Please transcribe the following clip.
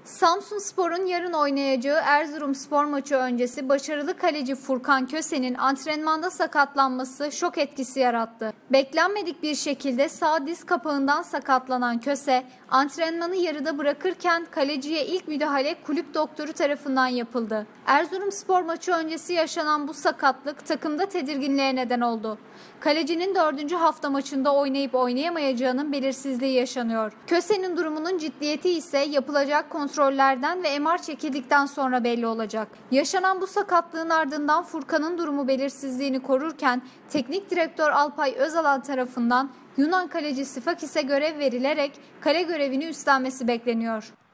Samsunspor'un yarın oynayacağı Erzurumspor maçı öncesi başarılı kaleci Furkan Köse'nin antrenmanda sakatlanması şok etkisi yarattı. Beklenmedik bir şekilde sağ diz kapağından sakatlanan Köse, antrenmanı yarıda bırakırken kaleciye ilk müdahale kulüp doktoru tarafından yapıldı. Erzurumspor maçı öncesi yaşanan bu sakatlık takımda tedirginliğe neden oldu. Kalecinin 4. hafta maçında oynayıp oynayamayacağının belirsizliği yaşanıyor. Köse'nin durumunun ciddiyeti ise yapılacak kontrollerden ve MR çekildikten sonra belli olacak. Yaşanan bu sakatlığın ardından Furkan'ın durumu belirsizliğini korurken teknik direktör Alpay Özalan tarafından Yunan kalecisi Fakis'e görev verilerek kale görevini üstlenmesi bekleniyor.